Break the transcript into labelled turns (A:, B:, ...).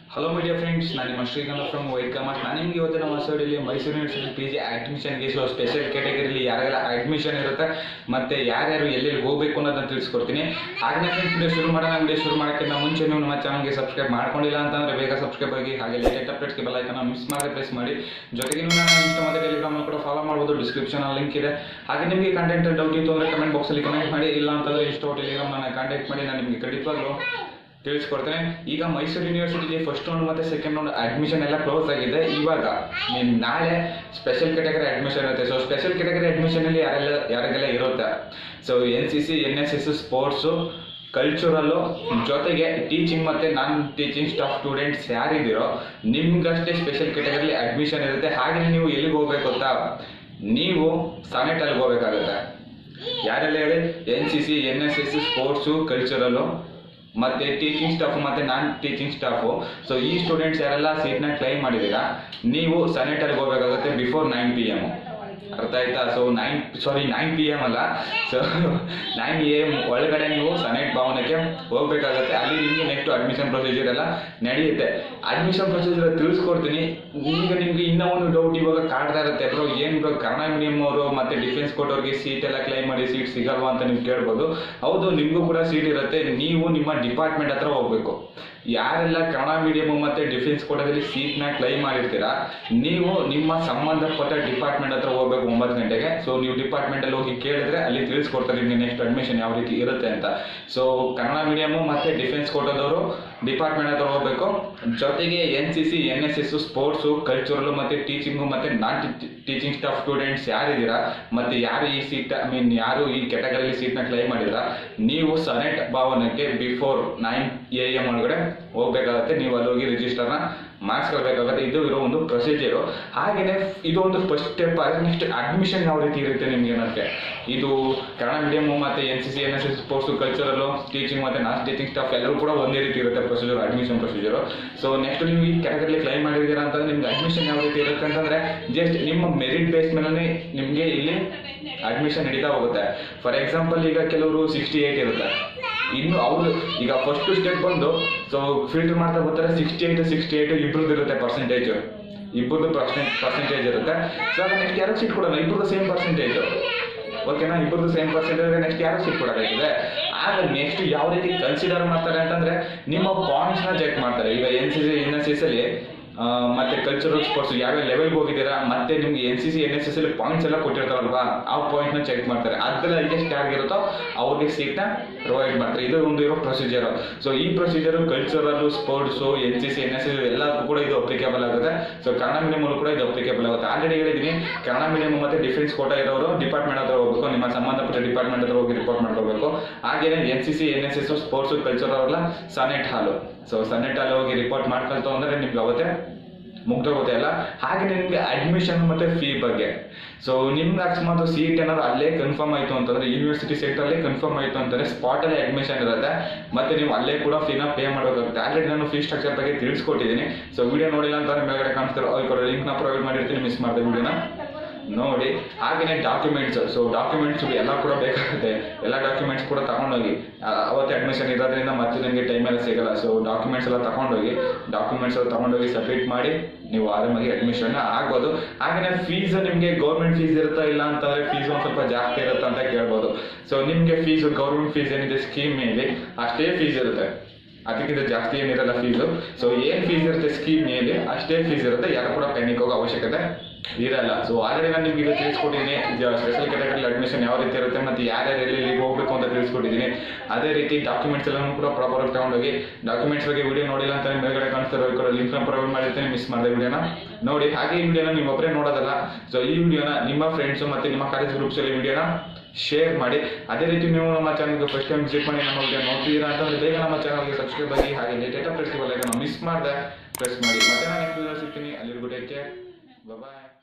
A: Hello media friends, ನಾನು ನಿಮ್ಮ Srikanth from white commerce. ನಾನು ನಿಮಗೆ ಇವತ್ತು ನಮ್ಮ ಹೊಸಡಿಯಲ್ಲಿ ಮೈಸೂರು ಯೂನಿವರ್ಸಿಟಿ PG ಅಡ್ಮಿಷನ್ಗೆ ಸ್ಪೆಷಲ್ ಕ್ಯಾಟಗರಿಲಿ ಯಾರೆಲ್ಲ ಅಡ್ಮಿಷನ್ ಇರುತ್ತೆ ಮತ್ತು ಯಾರ್ಯಾರು ಎಲ್ಲೆಲ್ಲಿ ಹೋಗಬೇಕು ಅನ್ನೋದನ್ನು ತಿಳಿಸ್ಕೊಡ್ತೀನಿ. ಹಾಗೆ ಫ್ರೆಂಡ್ಸ್, ವಿಡಿಯೋ ಶುರು ಮಾಡೋಕ್ಕಿಂತ ಮುಂಚೆ ನೀವು ನಮ್ಮ ಚಾನಲ್ಗೆ ಸಬ್ಸ್ಕ್ರೈಬ್ ಮಾಡ್ಕೊಂಡಿಲ್ಲ ಅಂತಂದರೆ ಬೇಗ ಸಬ್ಸ್ಕ್ರೈಬ್ ಆಗಿ, ಹಾಗೆ ಲೇಟೆಸ್ಟ್ ಅಪ್ಡೇಟ್ಸ್ಗೆ ಬೆಲ್ ಐಕಾನ್ ಮಿಸ್ ಮಾಡದೆ ಪ್ರೆಸ್ ಮಾಡಿ. ಜೊತೆಗೆ ನೀವು ನನ್ನ ಇನ್ಸ್ಟಾ ಮತ್ತು ಟೆಲಿಗ್ರಾಮಲ್ಲಿ ಕೂಡ ಫಾಲೋ ಮಾಡ್ಬೋದು, ಡಿಸ್ಕ್ರಿಪ್ಷನಲ್ಲಿ ಲಿಂಕ್ ಇದೆ. ಹಾಗೆ ನಿಮಗೆ ಕಂಟೆಂಟ್ ಡೌಟ್ ಇತ್ತು ಅಂದರೆ ಕಮೆಂಟ್ ಬಾಕ್ಸಲ್ಲಿ ಕಮೆಂಟ್ ಮಾಡಿ, ಇಲ್ಲ ಅಂತಂದರೆ ಇನ್ಸ್ಟಾ ಟೆಲಿಗ್ರಾಮ್ ನನ್ನ ಕಾಂಟ್ಯಾಕ್ಟ್ ಮಾಡಿ, ನಾನು ನಿಮಗೆ ಖಂಡಿತವಾಗ್ಲೂ ತಿಳಿಸ್ಕೊಡ್ತೇನೆ. ಈಗ ಮೈಸೂರು ಯೂನಿವರ್ಸಿಟಿಗೆ ಫಸ್ಟ್ ರೌಂಡ್ ಮತ್ತು ಸೆಕೆಂಡ್ ರೌಂಡ್ ಅಡ್ಮಿಷನ್ ಎಲ್ಲ ಕ್ಲೋಸ್ ಆಗಿದೆ. ಇವಾಗ ನಾಳೆ ಸ್ಪೆಷಲ್ ಕ್ಯಾಟಗರಿ ಅಡ್ಮಿಷನ್ ಇರುತ್ತೆ. ಸೊ ಸ್ಪೆಷಲ್ ಕ್ಯಾಟಗರಿ ಅಡ್ಮಿಷನಲ್ಲಿ ಯಾರಿಗೆಲ್ಲ ಇರುತ್ತೆ, so NCC, NSS, sports, cultural, ಜೊತೆಗೆ ಟೀಚಿಂಗ್ ಮತ್ತು ನಾನ್ ಟೀಚಿಂಗ್ ಸ್ಟಾಫ್ ಸ್ಟೂಡೆಂಟ್ಸ್ ಯಾರಿದ್ದೀರೋ ನಿಮ್ಗಷ್ಟೇ ಸ್ಪೆಷಲ್ ಕ್ಯಾಟಗರಿಲಿ ಅಡ್ಮಿಷನ್ ಇರುತ್ತೆ. ಹಾಗೆ ನೀವು ಎಲ್ಲಿಗೆ ಹೋಗ್ಬೇಕು ಗೊತ್ತಾ, ನೀವು ಸಾನೆಟಲ್ಲಿ ಹೋಗ್ಬೇಕಾಗುತ್ತೆ. ಯಾರೆಲ್ಲ ಹೇಳಿ, NCC, NSS, ಸ್ಪೋರ್ಟ್ಸು, ಕಲ್ಚರಲ್ಲು ಮತ್ತು ಟೀಚಿಂಗ್ ಸ್ಟಾಫ್ ಮತ್ತು ನಾನ್ ಟೀಚಿಂಗ್ ಸ್ಟಾಫು. ಸೊ ಈ ಸ್ಟೂಡೆಂಟ್ಸ್ ಯಾರೆಲ್ಲ ಸೀಟ್ನ ಕ್ಲೈಮ್ ಮಾಡಿದ್ದೀರಾ, ನೀವು ಸನೆಟಲ್ಲಿ ಹೋಗಬೇಕಾಗುತ್ತೆ ಬಿಫೋರ್ 9 PM. ಅರ್ಥ ಆಯ್ತಾ? ಸೊ 9 PM ಅಲ್ಲ, ಸೊ 9 AM ಒಳಗಡೆ ನೀವು ಸನೆಟ್ ಭವನಕ್ಕೆ ಹೋಗ್ಬೇಕಾಗತ್ತೆ. ಅಲ್ಲಿ ನಿಮಗೆ ನೆಕ್ಸ್ಟ್ ಅಡ್ಮಿಷನ್ ಪ್ರೊಸೀಜರ್ ಎಲ್ಲ ನಡೆಯುತ್ತೆ. ಅಡ್ಮಿಷನ್ ಪ್ರೊಸೀಜರ್ ತಿಳಿಸ್ಕೊಡ್ತೀನಿ. ಈಗ ನಿಮಗೆ ಇನ್ನೂ ಒಂದು ಡೌಟ್ ಇವಾಗ ಕಾಡ್ತಾ ಇರುತ್ತೆ, ಬ್ರೋ ಏನು ಬ್ರೋ ಕನ್ನಡ ಮೀಡಿಯಂ ಅವರು ಮತ್ತು ಡಿಫೆನ್ಸ್ ಕೋಟವ್ರಿಗೆ ಸೀಟ್ ಎಲ್ಲ ಕ್ಲೈಮ್ ಮಾಡಿ ಸೀಟ್ ಸಿಗಲ್ವಾ ಅಂತ ನೀವು ಕೇಳ್ಬೋದು. ಹೌದು, ನಿಮಗೂ ಕೂಡ ಸೀಟ್ ಇರುತ್ತೆ. ನೀವು ನಿಮ್ಮ ಡಿಪಾರ್ಟ್ಮೆಂಟ್ ಹತ್ರ ಹೋಗಬೇಕು. ಯಾರೆಲ್ಲ ಕನ್ನಡ ಮೀಡಿಯಮ್ ಮತ್ತು ಡಿಫೆನ್ಸ್ ಕೋಟಾದಲ್ಲಿ ಸೀಟ್ನ ಕ್ಲೈಮ್ ಮಾಡಿರ್ತೀರಾ, ನೀವು ನಿಮ್ಮ ಸಂಬಂಧಪಟ್ಟ ಡಿಪಾರ್ಟ್ಮೆಂಟ್ ಹತ್ರ ಹೋಗ್ಬೇಕು 9 ಗಂಟೆಗೆ. ಸೊ ನೀವು ಡಿಪಾರ್ಟ್ಮೆಂಟಲ್ಲಿ ಹೋಗಿ ಕೇಳಿದ್ರೆ ಅಲ್ಲಿ ತಿಳಿಸ್ಕೊಡ್ತಾರೆ ನಿಮಗೆ ನೆಕ್ಸ್ಟ್ ಅಡ್ಮಿಷನ್ ಯಾವ ರೀತಿ ಇರುತ್ತೆ ಅಂತ. ಸೊ ಕನ್ನಡ ಮೀಡಿಯಮು ಮತ್ತು ಡಿಫೆನ್ಸ್ ಕೋಟಾದವರು ಡಿಪಾರ್ಟ್ಮೆಂಟ್ ಹತ್ರ ಹೋಗಬೇಕು. ಜೊತೆಗೆ NCC, NSS, ಸ್ಪೋರ್ಟ್ಸು, ಕಲ್ಚರಲ್ಲು ಮತ್ತು ಟೀಚಿಂಗು ಮತ್ತು ನಾನ್ ಟೀಚಿಂಗ್ ಸ್ಟಾಫ್ ಸ್ಟೂಡೆಂಟ್ಸ್ ಯಾರಿದ್ದೀರಾ ಮತ್ತು ಯಾರು ಈ ಸೀಟ್ ಯಾರು ಈ ಕ್ಯಾಟಗರಿಲಿ ಸೀಟ್ನ ಕ್ಲೈಮ್ ಮಾಡಿದ್ದೀರಾ, ನೀವು ಸನೆಟ್ ಭವನಕ್ಕೆ ಬಿಫೋರ್ 9 AM ಒಳಗಡೆ ಹೋಗ್ಬೇಕಾಗತ್ತೆ. ನೀವು ಅಲ್ಲಿ ಹೋಗಿ ರಿಜಿಸ್ಟರ್ನ ಮಾಡಿಸ್ಕೊಳ್ಬೇಕಾಗತ್ತೆ. ಇದು ಇರೋ ಒಂದು ಪ್ರೊಸೀಜರು. ಹಾಗೆಯೇ ಇದು ಒಂದು ಫಸ್ಟ್ ಸ್ಟೆಪ್. ನೆಕ್ಸ್ಟ್ ಅಡ್ಮಿಷನ್ ಯಾವ ರೀತಿ ಇರುತ್ತೆ ನಿಮಗೆ ಅನ್ನೋಕ್ಕೆ, ಇದು ಕನ್ನಡ ಮೀಡಿಯಮು ಮತ್ತು NCC, NSS, sports, cultural, teaching ಮತ್ತು ನಾನ್ ಟೀಚಿಂಗ್ ಸ್ಟಾಫ್ ಎಲ್ಲರೂ ಕೂಡ ಒಂದೇ ರೀತಿ ಇರುತ್ತೆ procedure, admission procedure. So next ನೀವು ಈ ಕ್ಯಾಟಗರಿಲಿ ಕ್ಲೈಮ್ ಮಾಡಿದ್ದೀರಾ ಅಂತಂದರೆ ನಿಮ್ಗೆ ಅಡ್ಮಿಷನ್ ಯಾವ ರೀತಿ ಇರುತ್ತೆ ಅಂತಂದರೆ, ಜಸ್ಟ್ ನಿಮ್ಮ ಮೆರಿಟ್ ಬೇಸ್ ಮೇಲೆ ನಿಮಗೆ ಇಲ್ಲಿ ಅಡ್ಮಿಷನ್ ನಡೀತಾ ಹೋಗುತ್ತೆ. ಫಾರ್ ಎಕ್ಸಾಂಪಲ್, ಈಗ ಕೆಲವರು 68 ಇರುತ್ತೆ. ಇನ್ನು ಅವರು ಈಗ ಫಸ್ಟ್ ಸ್ಟೆಪ್ ಬಂದು ಸೊ ಫಿಲ್ಟರ್ ಮಾಡ್ತಾ ಬರ್ತಾರೆ. 68 ಇಬ್ಬರದ್ದು ಇರುತ್ತೆ ಪರ್ಸೆಂಟೇಜು, ಇಬ್ಬರದ್ದು ಪರ್ಸೆಂಟೇಜ್ ಇರುತ್ತೆ. ಸೊ ಅದು ನೆಕ್ಸ್ಟ್ ಯಾರು ಸೀಟ್ ಕೊಡೋಲ್ಲ, ಇಬ್ಬರದ್ದು ಸೇಮ್ ಪರ್ಸೆಂಟೇಜು. ಓಕೆನಾ, ಇಬ್ಬರದ್ದು ಸೇಮ್ ಪರ್ಸೆಂಟೇಜ್ ನೆಕ್ಸ್ಟ್ ಯಾರು ಸೀಟ್ ಕೊಡೋಕ್ಕಾಗಿದೆ. ಆಗ ನೆಕ್ಸ್ಟ್ ಯಾವ ರೀತಿ ಕನ್ಸಿಡರ್ ಮಾಡ್ತಾರೆ ಅಂತಂದರೆ, ನಿಮ್ಮ ಪಾಯಿಂಟ್ಸ್ನ ಚೆಕ್ ಮಾಡ್ತಾರೆ. ಈಗ NCC, NSS ಅಲ್ಲಿ ಮತ್ತು ಕಲ್ಚರಲ್, ಸ್ಪೋರ್ಟ್ಸ್ ಯಾವ್ಯಾವ ಲೆವೆಲ್ಗೆ ಹೋಗಿದ್ದೀರಾ, ಮತ್ತು ನಿಮ್ಗೆ NCC, NSS ಅಲ್ಲಿ ಪಾಯಿಂಟ್ಸ್ ಎಲ್ಲ ಕೊಟ್ಟಿರ್ತಾರಲ್ವಾ, ಆ ಪಾಯಿಂಟ್ನ ಚೆಕ್ ಮಾಡ್ತಾರೆ. ಅದೆಲ್ಲ ಎಷ್ಟು ಯಾರಿಗಿರುತ್ತೋ ಅವ್ರಿಗೆ ಸೀಟ್ನ ಪ್ರೊವೈಡ್ ಮಾಡ್ತಾರೆ. ಇದು ಒಂದು ಇರೋ ಪ್ರೊಸೀಜರು. ಸೊ ಈ procedure cultural, sports, NCC, NSS ಎಲ್ಲದಕ್ಕೂ ಕೂಡ ಇದು ಅಪ್ಲಿಕೇಬಲ್ ಆಗುತ್ತೆ. ಸೊ ಕನ್ನಡ ಮೀಡಿಯಮಲ್ಲೂ ಕೂಡ ಇದು ಅಪ್ಲಿಕೇಬಲ್ ಆಗುತ್ತೆ. ಆಲ್ರೆಡಿ ಹೇಳಿದ್ದೀನಿ, ಕನ್ನಡ ಮೀಡಿಯಮ್ ಮತ್ತು ಡಿಫೆನ್ಸ್ ಕೋಟಾ ಇರೋರು ಡಿಪಾರ್ಟ್ಮೆಂಟ್ ಹತ್ರ ಹೋಗಬೇಕು, ನಿಮ್ಮ ಸಂಬಂಧಪಟ್ಟ ಡಿಪಾರ್ಟ್ಮೆಂಟ್ ಹತ್ರ ಹೋಗಿ ರಿಪೋರ್ಟ್ ಮಾಡ್ಕೋಬೇಕು. ಹಾಗೆಯೇ NCC, NSS, ಸ್ಪೋರ್ಟ್ಸು, ಕಲ್ಚರಲ್ ಎಲ್ಲ ಸನೆಟ್ ಹಾಲು. ಸೊ ಸನೆಟ್ ಹಾಲು ಹೋಗಿ ರಿಪೋರ್ಟ್ ಮಾಡ್ಕೊಳ್ತು ಅಂದರೆ ನಿಮ್ಗೆ ಅವತ್ತೇ ಮುಗ್ದೋಗುತ್ತೆ ಅಲ್ಲ. ಹಾಗೆ ನಿಮಗೆ ಅಡ್ಮಿಷನ್ ಮತ್ತು ಫೀ ಬಗ್ಗೆ, ಸೊ ನಿಮ್ಗೆ ಅಕಸ್ಮಾತ್ ಸೀಟ್ ಏನಾದ್ರು ಅಲ್ಲೇ ಕನ್ಫರ್ಮ್ ಆಯಿತು ಅಂತಂದರೆ, ಯೂನಿವರ್ಸಿಟಿ ಸೆಕ್ಟರಲ್ಲೇ ಕನ್ಫರ್ಮ್ ಆಯಿತು ಅಂತಂದರೆ ಸ್ಪಾಟಲ್ಲೇ ಅಡ್ಮಿಷನ್ ಇರುತ್ತೆ ಮತ್ತು ನೀವು ಅಲ್ಲೇ ಕೂಡ ಫೀನ ಪೇ ಮಾಡಬೇಕಾಗುತ್ತೆ. ಆಲ್ರೆಡಿ ನಾನು ಫೀ ಸ್ಟ್ರಕ್ಚರ್ ಬಗ್ಗೆ ತಿಳಿಸ್ಕೊಟ್ಟಿದ್ದೀನಿ. ಸೊ ವಿಡಿಯೋ ನೋಡಿಲ್ಲ ಅಂತಂದರೆ ಮೇಲ್ಗಡೆ ಕಾಣಿಸ್ತಾರೆ, ಅವ್ರಿಗೆ ಲಿಂಕ್ನ ಪ್ರೊವೈಡ್ ಮಾಡಿರ್ತೀನಿ, ಮಿಸ್ ಮಾಡಿದೆ ವಿಡಿಯೋನ ನೋಡಿ. ಹಾಗೆಯೇ ಡಾಕ್ಯುಮೆಂಟ್ಸ್, ಸೊ ಡಾಕ್ಯುಮೆಂಟ್ಸ್ ಎಲ್ಲ ಕೂಡ ಬೇಕಾಗುತ್ತೆ. ಎಲ್ಲ ಡಾಕ್ಯುಮೆಂಟ್ಸ್ ಕೂಡ ತಗೊಂಡೋಗಿ, ಅವತ್ತೇ ಅಡ್ಮಿಷನ್ ಇರೋದ್ರಿಂದ ಮತ್ತೆ ನಿಮಗೆ ಟೈಮ್ ಎಲ್ಲ ಸಿಗಲ್ಲ. ಸೊ ಡಾಕ್ಯುಮೆಂಟ್ಸ್ ಎಲ್ಲ ತಗೊಂಡೋಗಿ ಸಬ್ಮಿಟ್ ಮಾಡಿ ನೀವು ಆರಾಮಾಗಿ ಅಡ್ಮಿಷನ್ ಆಗ್ಬೋದು. ಹಾಗೆಯೇ ಫೀಸ್ ನಿಮಗೆ ಗೌರ್ಮೆಂಟ್ ಫೀಸ್ ಇರುತ್ತಾ, ಇಲ್ಲ ಅಂತಂದರೆ ಫೀಸ್ ಒಂದು ಸ್ವಲ್ಪ ಜಾಸ್ತಿ ಇರುತ್ತೆ ಅಂತ ಕೇಳ್ಬೋದು. ಸೊ ನಿಮಗೆ ಫೀಸು ಗೌರ್ಮೆಂಟ್ ಫೀಸ್ ಏನಿದೆ ಸ್ಕೀಮ್ ಮೇಲೆ ಅಷ್ಟೇ ಫೀಸ್ ಇರುತ್ತೆ, ಅದಕ್ಕಿಂತ ಜಾಸ್ತಿ ಏನಿರಲ್ಲ ಫೀಸು. ಸೊ ಏನು ಫೀಸ್ ಇರುತ್ತೆ ಸ್ಕೀಮ್ ಮೇಲೆ ಅಷ್ಟೇ ಫೀಸ್ ಇರುತ್ತೆ, ಯಾರು ಕೂಡ ಪ್ಯಾನಿಕ್ ಹೋಗೋ ಅವಶ್ಯಕತೆ ಇರಲ್ಲ. ಸೊ ಆಲ್ರೆಡಿ ನಾನು ನಿಮಗೆ ಇದು ತಿಳಿಸ್ಕೊಟ್ಟಿದ್ದೀನಿ, ಸ್ಪೆಷಲ್ ಕ್ಯಾಟಗರಿ ಅಡ್ಮಿಷನ್ ಯಾವ ರೀತಿ ಇರುತ್ತೆ ಮತ್ತು ಯಾರ್ಯಾರು ಎಲ್ಲಿ ಹೋಗಬೇಕು ಅಂತ ತಿಳಿಸ್ಕೊಟ್ಟಿದ್ದೀನಿ. ಅದೇ ರೀತಿ ಡಾಕ್ಯುಮೆಂಟ್ಸ್ ಎಲ್ಲನೂ ಕೂಡ ಪ್ರಾಪರಾಗಿ ತಗೊಂಡೋಗಿ, ಡಾಕ್ಯುಮೆಂಟ್ಸ್ ಬಗ್ಗೆ ವಿಡಿಯೋ ನೋಡಿಲ್ಲ ಅಂತ ಮೇಲ್ಗಡೆ ಕಾಣಿಸ್ತಾರೆ, ಈ ಲಿಂಕ್ನ ಪ್ರೊವೈಡ್ ಮಾಡಿರ್ತೀನಿ, ಮಿಸ್ ಮಾಡಿದೆ ವಿಡಿಯೋನ ನೋಡಿ. ಹಾಗೆ ಈ ವಿಡಿಯೋನ ನೀವು ಒಬ್ಬರೇ ನೋಡೋದಲ್ಲ, ಸೊ ಈ ವಿಡಿಯೋನ ನಿಮ್ಮ ಫ್ರೆಂಡ್ಸು ಮತ್ತು ನಿಮ್ಮ ಕಾಲೇಜ್ ಗ್ರೂಪ್ಸಲ್ಲಿ ವಿಡಿಯೋನ ಶೇರ್ ಮಾಡಿ. ಅದೇ ರೀತಿ ನೀವು ನಮ್ಮ ಚಾನಲ್ಗೆ ಫಸ್ಟ್ ಟೈಮ್ ವಿಸಿಟ್ ಮಾಡಿ ನಮ್ಮ ವಿಡಿಯೋ ನೋಡ್ತಿದ್ದೀರಾ ಅಂತಂದರೆ ಬೇಗ ನಮ್ಮ ಚಾನಲ್ಗೆ ಸಬ್ಸ್ಕ್ರೈಬ್ ಆಗಿ, ಹಾಗೆ ಲೇಟೆಸ್ಟ್ ಅಪ್ಡೇಟ್ಸ್ ಮಿಸ್ ಮಾಡಿದೆ ಪ್ರೆಸ್ ಮಾಡಿ. ಮತ್ತೆ ನಾನು ನೆಕ್ಸ್ಟ್ ವಿಡಿಯೋ ಸಿಗ್ತೀನಿ. ಅಲ್ಲಿವರೆಗೂ ಟೇಕ್ ಕೇರ್, ಬಾಯ್.